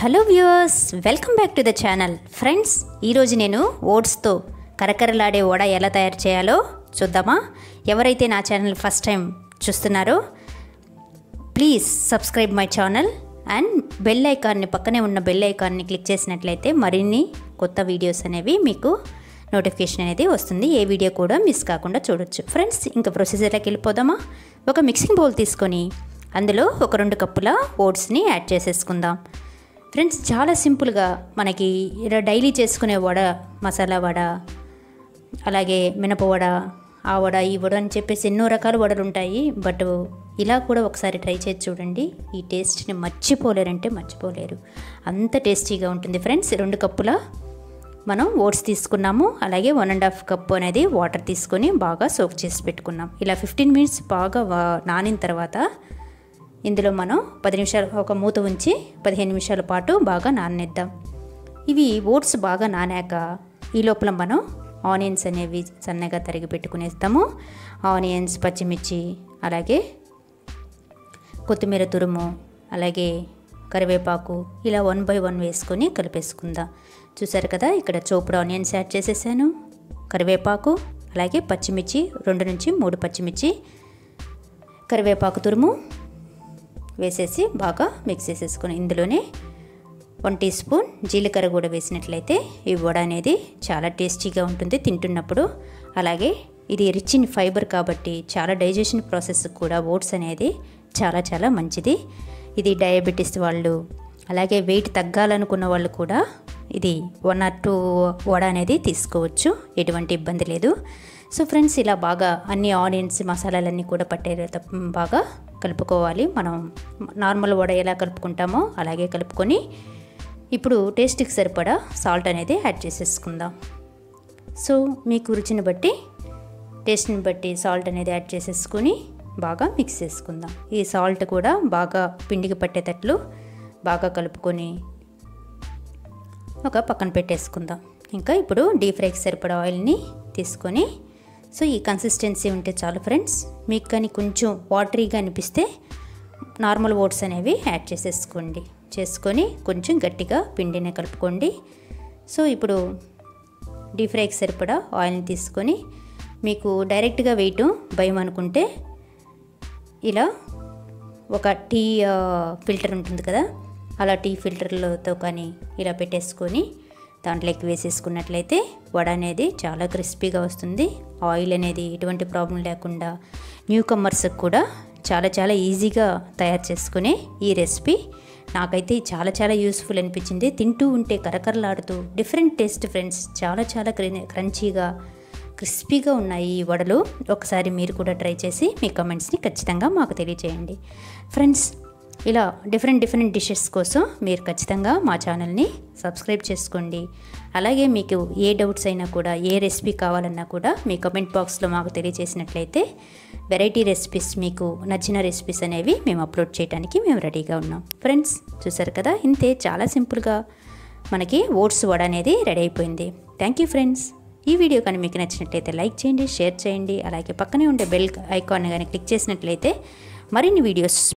Hello viewers, welcome back to the channel. Friends, ఈరోజు నేను ఓట్స్తో కరకరలాడే వడ ఎలా తయారు చేయాలో చూద్దామా? ఎవరైతే నా ఛానల్ ఫస్ట్ టైం చూస్తున్నారో please subscribe my channel and bell ఐకాన్ని, పక్కనే ఉన్న బెల్ ఐకాన్ని క్లిక్ చేసినట్లయితే మరిన్ని కొత్త వీడియోస్ అనేవి మీకు నోటిఫికేషన్ అనేది వస్తుంది. ఏ వీడియో కూడా మిస్ కాకుండా చూడొచ్చు. ఫ్రెండ్స్, ఇంకా ప్రొసీజర్లోకి వెళ్ళిపోదామా? ఒక మిక్సింగ్ బౌల్ తీసుకొని అందులో ఒక 2 కప్పుల ఓట్స్ని యాడ్ చేసేసుకుందాం. ఫ్రెండ్స్, చాలా సింపుల్గా మనకి ఇలా డైలీ చేసుకునే వడ, మసాలా వడ, అలాగే మినప వడ, ఆ వడ, ఈ వడ అని చెప్పేసి ఎన్నో రకాల వడలు ఉంటాయి. బట్ ఇలా కూడా ఒకసారి ట్రై చేసి చూడండి. ఈ టేస్ట్ని మర్చిపోలేరంటే మర్చిపోలేరు, అంత టేస్టీగా ఉంటుంది. ఫ్రెండ్స్, 2 కప్పుల మనం ఓట్స్ తీసుకున్నాము. అలాగే 1.5 కప్పు అనేది వాటర్ తీసుకొని బాగా సోక్ చేసి పెట్టుకున్నాం. ఇలా 15 మినిట్స్ బాగా నానిన తర్వాత ఇందులో మనం 10 నిమిషాలు ఒక మూత ఉంచి 15 నిమిషాల పాటు బాగా నాననిద్దాం. ఇవి ఓట్స్ బాగా నానాక ఈ లోపల మనం ఆనియన్స్ అనేవి సన్నగా తరిగి పెట్టుకునేస్తాము. ఆనియన్స్, పచ్చిమిర్చి, అలాగే కొత్తిమీర తురుము, అలాగే కరివేపాకు ఇలా 1 by 1 వేసుకొని కలిపేసుకుందాం. చూసారు కదా, ఇక్కడ చోపుడు ఆనియన్స్ యాడ్ చేసేసాను, కరివేపాకు, అలాగే పచ్చిమిర్చి 2 నుంచి 3 పచ్చిమిర్చి, కరివేపాకు తురుము వేసేసి బాగా మిక్స్ చేసేసుకొని ఇందులోనే 1 టీ స్పూన్ జీలకర్ర కూడా వేసినట్లయితే ఈ వడ అనేది చాలా టేస్టీగా ఉంటుంది తింటున్నప్పుడు. అలాగే ఇది రిచ్ ఇన్ ఫైబర్ కాబట్టి చాలా డైజెషన్ ప్రాసెస్ కూడా ఓట్స్ అనేది చాలా చాలా మంచిది. ఇది డయాబెటీస్ వాళ్ళు, అలాగే వెయిట్ తగ్గాలనుకున్న వాళ్ళు కూడా ఇది 1 or 2 వడ అనేది తీసుకోవచ్చు, ఎటువంటి ఇబ్బంది లేదు. సో ఫ్రెండ్స్, ఇలా బాగా అన్ని ఆనియన్స్, మసాలాలన్నీ కూడా పట్టే బాగా కలుపుకోవాలి. మనం నార్మల్ వడ ఎలా కలుపుకుంటామో అలాగే కలుపుకొని ఇప్పుడు టేస్ట్కి సరిపడా సాల్ట్ అనేది యాడ్ చేసేసుకుందాం. సో మీకు రుచిని బట్టి, టేస్ట్ని బట్టి సాల్ట్ అనేది యాడ్ చేసేసుకొని బాగా మిక్స్ చేసుకుందాం. ఈ సాల్ట్ కూడా బాగా పిండికి పట్టేటట్లు బాగా కలుపుకొని ఒక పక్కన పెట్టేసుకుందాం. ఇంకా ఇప్పుడు డీప్ ఫ్రైకి సరిపడా ఆయిల్ని తీసుకొని, సో ఈ కన్సిస్టెన్సీ ఉంటే చాలు ఫ్రెండ్స్. మీకు కానీ కొంచెం వాటరీగా అనిపిస్తే నార్మల్ ఓట్స్ అనేవి యాడ్ చేసుకొని కొంచెం గట్టిగా పిండిని కలుపుకోండి. సో ఇప్పుడు డీప్ ఫ్రైకి సరిపడా ఆయిల్ని తీసుకొని, మీకు డైరెక్ట్గా వేయటం భయం అనుకుంటే ఇలా ఒక టీ ఫిల్టర్ ఉంటుంది కదా, అలా టీ ఫిల్టర్లతో కానీ ఇలా పెట్టేసుకొని దాంట్లోకి వేసేసుకున్నట్లయితే వడ అనేది చాలా క్రిస్పీగా వస్తుంది. ఆయిల్ అనేది ఎటువంటి ప్రాబ్లం లేకుండా న్యూ కమర్స్కి కూడా చాలా చాలా ఈజీగా తయారు చేసుకునే ఈ రెసిపీ నాకైతే చాలా చాలా యూస్ఫుల్ అనిపించింది. తింటూ ఉంటే కరకరలాడుతూ డిఫరెంట్ టేస్ట్ ఫ్రెండ్స్, చాలా చాలా క్రంచీగా క్రిస్పీగా ఉన్నాయి ఈ వడలు. ఒకసారి మీరు కూడా ట్రై చేసి మీ కమెంట్స్ని ఖచ్చితంగా మాకు తెలియజేయండి. ఫ్రెండ్స్, ఇలా డిఫరెంట్ డిషెస్ కోసం మీరు ఖచ్చితంగా మా ఛానల్ని సబ్స్క్రైబ్ చేసుకోండి. అలాగే మీకు ఏ డౌట్స్ అయినా కూడా, ఏ రెసిపీ కావాలన్నా కూడా మీ కమెంట్ బాక్స్లో మాకు తెలియజేసినట్లయితే వెరైటీ రెసిపీస్, మీకు నచ్చిన రెసిపీస్ అనేవి మేము అప్లోడ్ చేయడానికి మేము రెడీగా ఉన్నాం. ఫ్రెండ్స్, చూసారు కదా, ఇంతే, చాలా సింపుల్గా మనకి ఓట్స్ వడ అనేది రెడీ అయిపోయింది. Thank you friends. ఈ వీడియో కానీ మీకు నచ్చినట్లయితే లైక్ చేయండి, షేర్ చేయండి, అలాగే పక్కనే ఉండే బెల్ ఐకాన్ కానీ క్లిక్ చేసినట్లయితే మరిన్ని వీడియోస్